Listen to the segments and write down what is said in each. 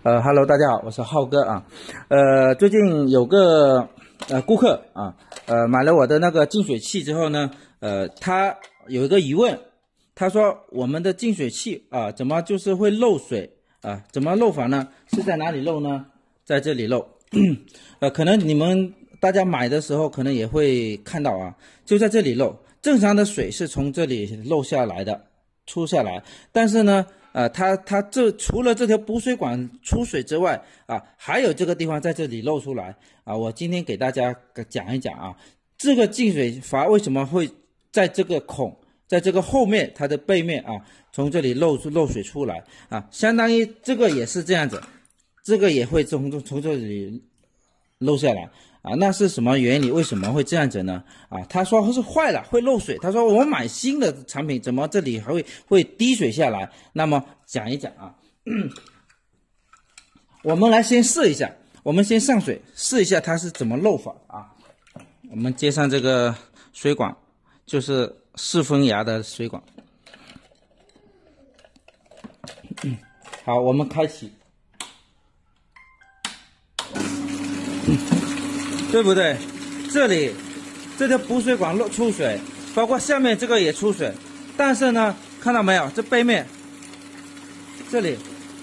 Hello， 大家好，我是浩哥啊。最近有个顾客啊，买了我的那个净水器之后呢，他有一个疑问，他说我们的净水器啊，怎么就是会漏水啊？怎么漏法呢？是在哪里漏呢？在这里漏。可能你们大家买的时候可能也会看到啊，就在这里漏。正常的水是从这里漏下来的，出下来，但是呢。它这除了这条补水管出水之外啊，还有这个地方在这里漏出来啊。我今天给大家讲一讲啊，这个净水阀为什么会在这个孔，在这个后面它的背面啊，从这里漏水出来啊，相当于这个也是这样子，这个也会从这里漏下来。那是什么原理？为什么会这样子呢？他说是坏了，会漏水。他说我买新的产品，怎么这里还会滴水下来？那么讲一讲啊，我们来先试一下，我们先上水试一下它是怎么漏法啊。我们接上这个水管，就是4分牙的水管。好，我们开启。对不对？这里这条补水管出水，包括下面这个也出水，但是呢，看到没有？这背面这里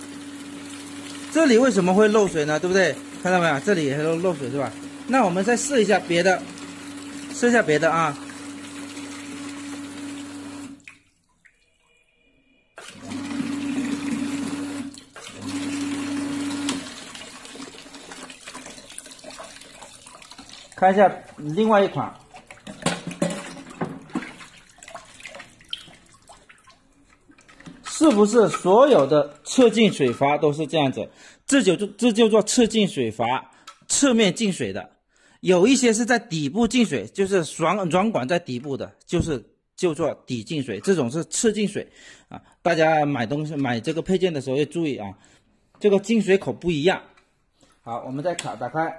为什么会漏水呢？对不对？看到没有？这里也漏水是吧？那我们再试一下别的，啊。看一下另外一款，是不是所有的侧进水阀都是这样子？这就做侧进水阀，侧面进水的。有一些是在底部进水，就是软管在底部的，就做底进水，这种是侧进水啊。大家买这个配件的时候要注意啊，这个进水口不一样。好，我们再打开。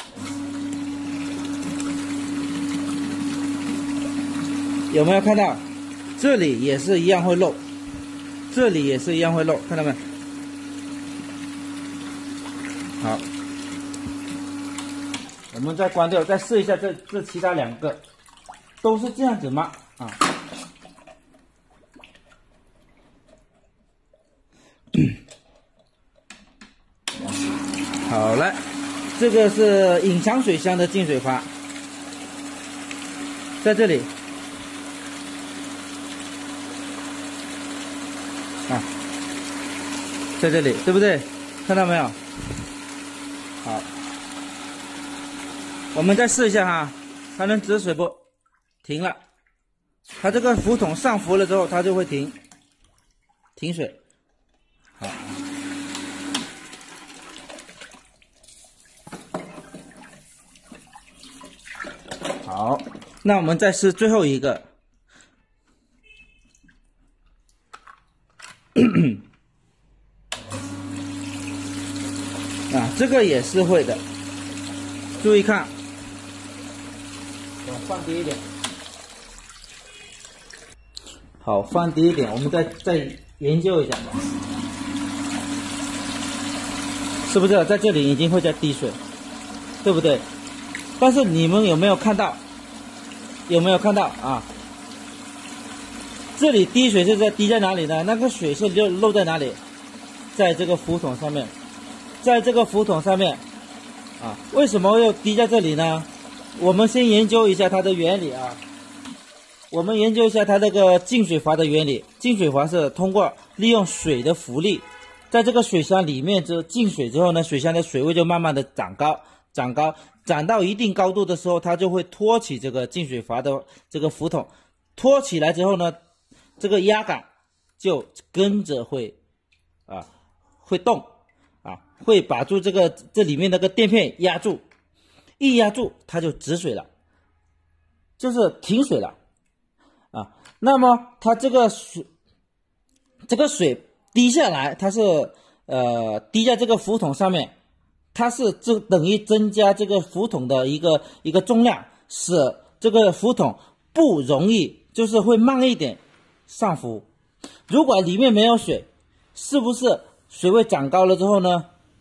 有没有看到？这里也是一样会漏，这里也是一样会漏，看到没有？好，我们再关掉，再试一下这其他两个，都是这样子吗？啊，好了，这个是隐藏水箱的进水阀，在这里。在这里，对不对？看到没有？好，我们再试一下哈，它能止水不？停了，它这个浮筒上浮了之后，它就会停水。好，那我们再试最后一个。这个也是会的，注意看，我放低一点，好，放低一点，我们再研究一下，是不是在这里已经会在滴水，对不对？但是你们有没有看到？啊？这里滴水是滴在哪里呢？那个水是漏在哪里？在这个浮筒上面。在这个浮筒上面啊，为什么要滴在这里呢？我们先研究一下它的原理啊。我们研究一下它这个进水阀的原理。进水阀是通过利用水的浮力，在这个水箱里面进水之后呢，水箱的水位就慢慢的长到一定高度的时候，它就会托起这个进水阀的这个浮筒，托起来之后呢，这个压杆就跟着会动。会把住这里面那个垫片压住，一压住它就止水了，就是停水了啊。那么它这个水滴下来，它是滴在这个浮筒上面，它是等于增加这个浮筒的一个重量，使这个浮筒不容易，就是会慢一点上浮。如果里面没有水，是不是水位涨高了之后呢，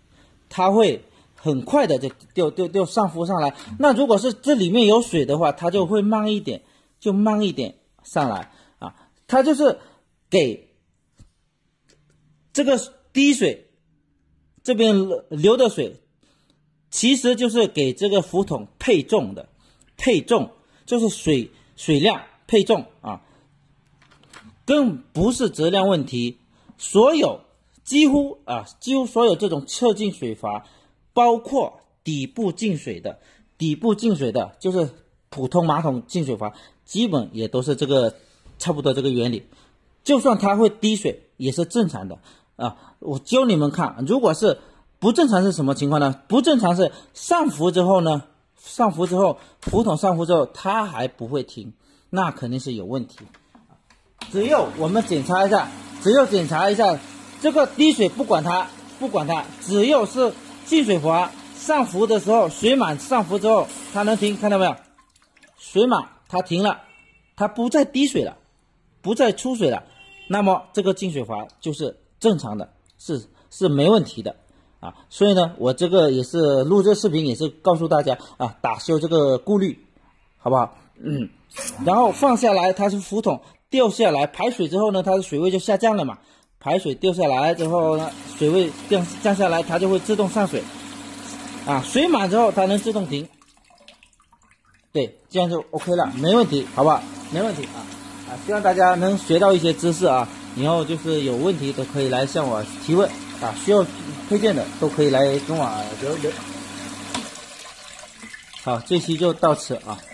它会很快的就上浮上来。那如果是这里面有水的话，它就会慢一点，上来啊。它就是给这个滴水这边流的水，其实就是给这个浮筒配重的，就是水量配重啊，更不是质量问题。几乎所有这种侧进水阀，包括底部进水的就是普通马桶进水阀，基本也都是这个差不多这个原理。就算它会滴水也是正常的啊。我教你们看，如果是不正常是什么情况呢？不正常是上浮之后，浮筒上浮之后它还不会停，那肯定是有问题。只有我们检查一下这个滴水，不管它，只有是进水阀上浮的时候，水满上浮之后它能停，看到没有？水满它停了，它不再滴水了，不再出水了，那么这个进水阀就是正常的，是没问题的啊。所以呢，我这个也是录这视频，也是告诉大家啊，打消这个顾虑，好不好？然后放下来，它是浮筒掉下来排水之后呢，它的水位就下降了嘛。排水掉下来之后呢，水位降下来，它就会自动上水啊。水满之后它能自动停，对，这样就 OK 了，没问题，好不好？没问题啊！希望大家能学到一些知识啊，以后就是有问题都可以来向我提问啊，需要推荐的都可以来跟我留。好，这期就到此啊。